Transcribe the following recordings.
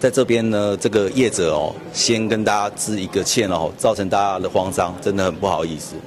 在这边呢，这个业者先跟大家致一个歉造成大家的慌张，真的很不好意思。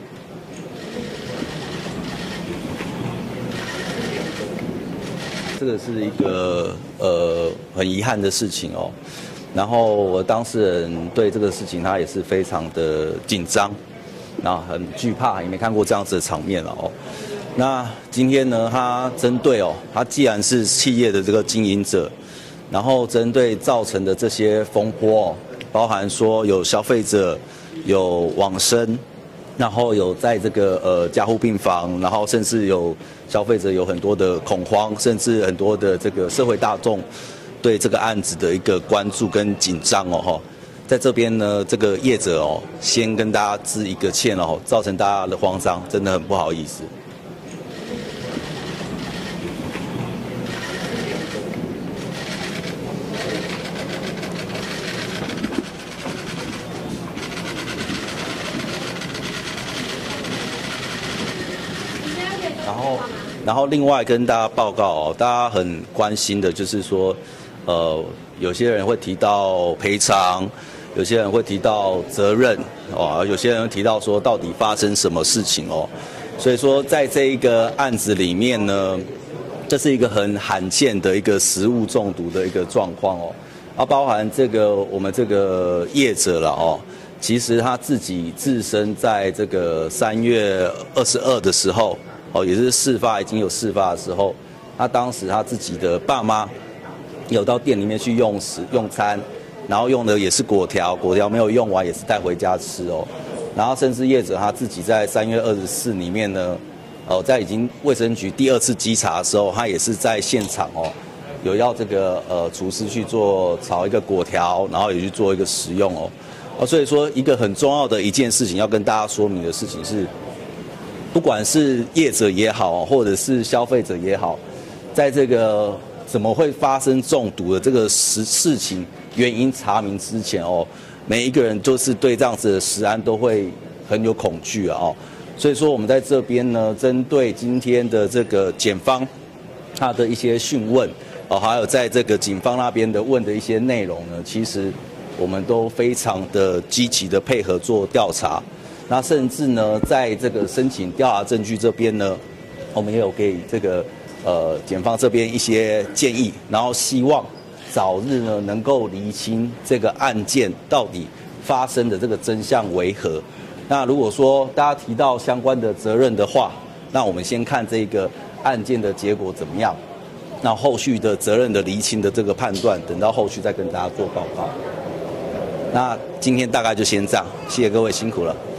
这个是一个很遗憾的事情然后我当事人对这个事情他也是非常的紧张，然后很惧怕，也没看过这样子的场面了那今天呢，他针对他既然是企业的这个经营者，然后针对造成的这些风波包含说有消费者有往生，然后有在这个加护病房，然后甚至有消费者有很多的恐慌，甚至很多的这个社会大众对这个案子的一个关注跟紧张在这边呢，这个业者先跟大家致一个歉造成大家的慌张，真的很不好意思。然后另外跟大家报告大家很关心的就是说，有些人会提到赔偿，有些人会提到责任有些人会提到说到底发生什么事情所以说在这一个案子里面呢，这是一个很罕见的一个食物中毒的一个状况包含这个我们这个业者了其实他自己自身在这个3月22的时候也是已经有事发的时候，他当时他自己的爸妈有到店里面去用餐，然后用的也是果条没有用完也是带回家吃然后甚至业者他自己在3月24里面呢，在已经卫生局第2次稽查的时候，他也是在现场有要这个厨师去炒一个果条，然后也去做一个食用所以说一个很重要的一件事情要跟大家说明的事情是，不管是业者也好，或者是消费者也好，在这个怎么会发生中毒的这个事情原因查明之前每一个人就是对这样子的食安都会很有恐惧所以说我们在这边呢，针对今天的这个检方他的一些讯问还有在这个警方那边的问的一些内容呢，其实我们都非常的积极的配合做调查。那甚至呢，在这个申请调查证据这边呢，我们也有给这个检方这边一些建议，然后希望早日呢能够厘清这个案件到底发生的这个真相为何。那如果说大家提到相关的责任的话，那我们先看这个案件的结果怎么样，那后续的责任的厘清的这个判断，等到后续再跟大家做报告。那今天大概就先这样，谢谢各位，辛苦了。